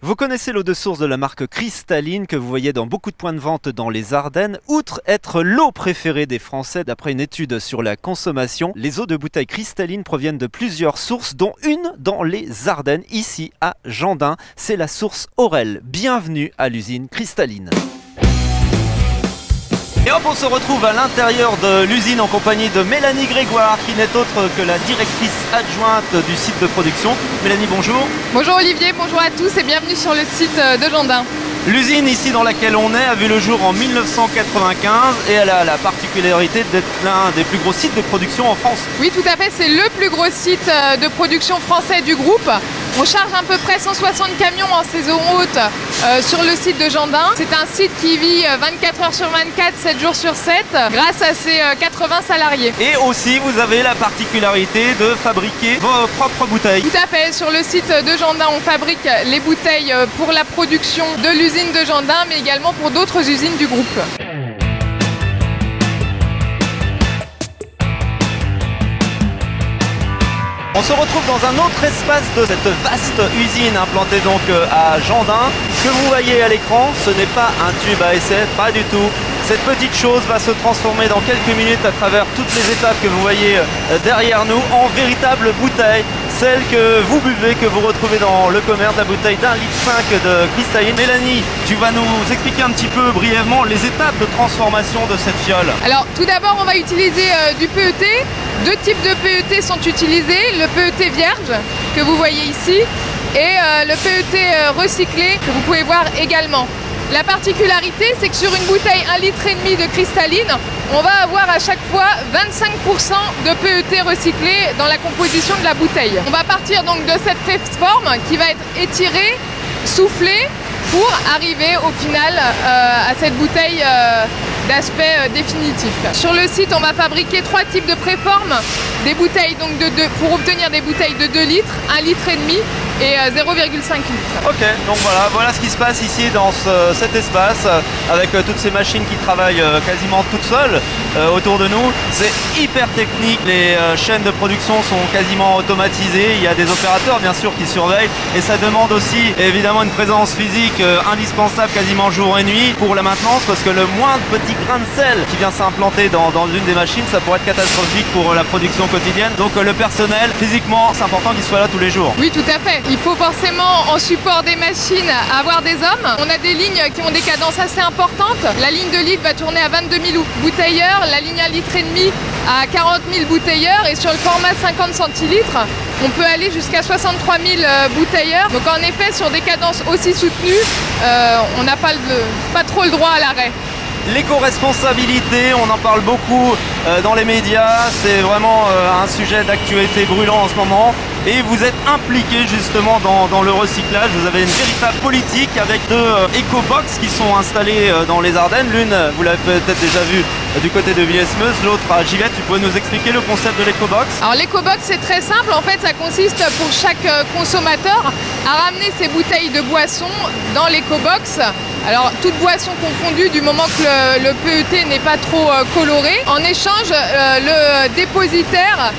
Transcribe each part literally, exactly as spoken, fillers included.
Vous connaissez l'eau de source de la marque Cristalline que vous voyez dans beaucoup de points de vente dans les Ardennes. Outre être l'eau préférée des Français d'après une étude sur la consommation, les eaux de bouteille Cristalline proviennent de plusieurs sources, dont une dans les Ardennes, ici à Gendain. C'est la source Aurel. Bienvenue à l'usine Cristalline. Et hop, on se retrouve à l'intérieur de l'usine en compagnie de Mélanie Grégoire, qui n'est autre que la directrice adjointe du site de production. Mélanie, bonjour. Bonjour Olivier, bonjour à tous et bienvenue sur le site de Gendain. L'usine ici dans laquelle on est a vu le jour en mille neuf cent quatre-vingt-quinze et elle a la particularité d'être l'un des plus gros sites de production en France. Oui, tout à fait, c'est le plus gros site de production français du groupe. On charge à peu près cent soixante camions en saison haute euh, sur le site de Gendain. C'est un site qui vit vingt-quatre heures sur vingt-quatre, sept jours sur sept, grâce à ses quatre-vingts salariés. Et aussi, vous avez la particularité de fabriquer vos propres bouteilles. Tout à fait, sur le site de Gendain, on fabrique les bouteilles pour la production de l'usine de Gendain, mais également pour d'autres usines du groupe. On se retrouve dans un autre espace de cette vaste usine implantée donc à Gendain. Ce que vous voyez à l'écran, ce n'est pas un tube à essai, pas du tout. Cette petite chose va se transformer dans quelques minutes à travers toutes les étapes que vous voyez derrière nous en véritable bouteille. Celle que vous buvez, que vous retrouvez dans le commerce, la bouteille d'un litre cinq de Cristalline. Mélanie, tu vas nous expliquer un petit peu brièvement les étapes de transformation de cette fiole. Alors tout d'abord, on va utiliser euh, du P E T. Deux types de P E T sont utilisés, le P E T vierge que vous voyez ici et euh, le P E T euh, recyclé que vous pouvez voir également. La particularité, c'est que sur une bouteille un litre et demi de Cristalline, on va avoir à chaque fois vingt-cinq pour cent de P E T recyclé dans la composition de la bouteille. On va partir donc de cette préforme qui va être étirée, soufflée, pour arriver au final euh, à cette bouteille euh, d'aspect euh, définitif. Sur le site, on va fabriquer trois types de préformes, des bouteilles donc de deux, pour obtenir des bouteilles de deux litres, un litre et demi et euh, zéro virgule cinq litres. Ok, donc voilà, voilà ce qui se passe ici dans ce, cet espace euh, avec euh, toutes ces machines qui travaillent euh, quasiment toutes seules euh, autour de nous. C'est hyper technique, les euh, chaînes de production sont quasiment automatisées, il y a des opérateurs bien sûr qui surveillent et ça demande aussi évidemment une présence physique euh, indispensable quasiment jour et nuit pour la maintenance, parce que le moindre petit grain de sel qui vient s'implanter dans, dans une des machines, ça pourrait être catastrophique pour la production quotidienne. Donc euh, le personnel, physiquement, c'est important qu'il soit là tous les jours. Oui, tout à fait. Il faut forcément, en support des machines, avoir des hommes. On a des lignes qui ont des cadences assez importantes. La ligne de litre va tourner à vingt-deux mille bouteilleurs, la ligne à litre et demi à quarante mille bouteilleurs, et sur le format cinquante centilitres, on peut aller jusqu'à soixante-trois mille bouteilleurs. Donc en effet, sur des cadences aussi soutenues, euh, on n'a pas, pas trop le droit à l'arrêt. L'éco-responsabilité, on en parle beaucoup euh, dans les médias, c'est vraiment euh, un sujet d'actualité brûlant en ce moment. Et vous êtes impliqué justement dans, dans le recyclage. Vous avez une véritable politique avec deux euh, éco-box qui sont installées euh, dans les Ardennes. L'une, vous l'avez peut-être déjà vue euh, du côté de Villesmeuse, l'autre à Givet. Tu peux nous expliquer le concept de l'éco-box? Alors l'éco-box, c'est très simple. En fait, ça consiste pour chaque euh, consommateur à ramener ses bouteilles de boisson dans l'éco-box. Alors toute boisson confondue du moment que le, le P E T n'est pas trop euh, coloré. En échange, euh, le dépositaire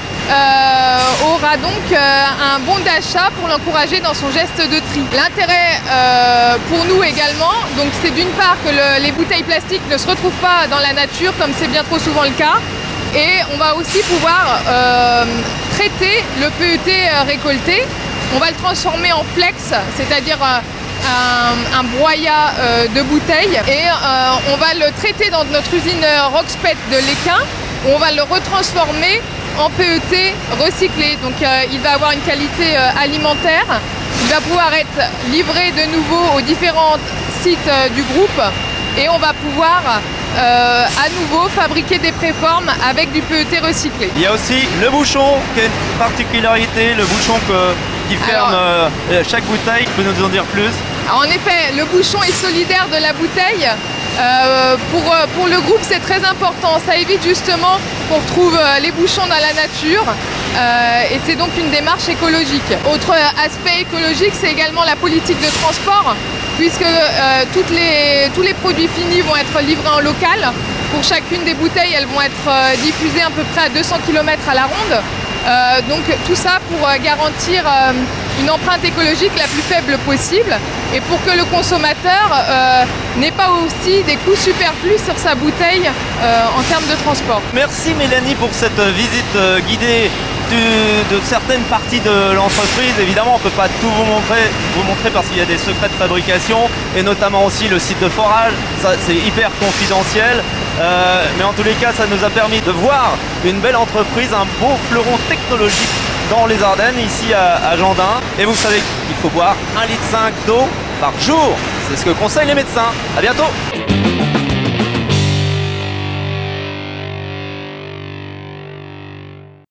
Euh, aura donc euh, un bon d'achat pour l'encourager dans son geste de tri. L'intérêt euh, pour nous également, donc c'est d'une part que le, les bouteilles plastiques ne se retrouvent pas dans la nature comme c'est bien trop souvent le cas, et on va aussi pouvoir euh, traiter le P E T récolté. On va le transformer en flex, c'est-à-dire euh, un, un broyat euh, de bouteilles, et euh, on va le traiter dans notre usine Roxpet de l'Équin, où on va le retransformer en P E T recyclé. Donc euh, il va avoir une qualité euh, alimentaire, il va pouvoir être livré de nouveau aux différents sites euh, du groupe, et on va pouvoir euh, à nouveau fabriquer des préformes avec du P E T recyclé. Il y a aussi le bouchon qui a une particularité, le bouchon que, qui ferme alors, euh, chaque bouteille. Tu peux nous en dire plus? En effet, le bouchon est solidaire de la bouteille. Euh, pour, pour le groupe, c'est très important. Ça évite justement qu'on retrouve les bouchons dans la nature, euh, et c'est donc une démarche écologique. Autre aspect écologique, c'est également la politique de transport, puisque euh, toutes les, tous les produits finis vont être livrés en local. Pour chacune des bouteilles, elles vont être euh, diffusées à peu près à deux cents kilomètres à la ronde. Euh, donc tout ça pour euh, garantir euh, une empreinte écologique la plus faible possible et pour que le consommateur euh, n'ait pas aussi des coûts superflus sur sa bouteille euh, en termes de transport. Merci Mélanie pour cette visite guidée de certaines parties de l'entreprise. Évidemment, on ne peut pas tout vous montrer, vous montrer parce qu'il y a des secrets de fabrication et notamment aussi le site de forage. Ça, c'est hyper confidentiel. Euh, mais en tous les cas, ça nous a permis de voir une belle entreprise, un beau fleuron technologique dans les Ardennes, ici à, à Gendun. Et vous savez qu'il faut boire un litre cinq d'eau par jour. C'est ce que conseillent les médecins. À bientôt.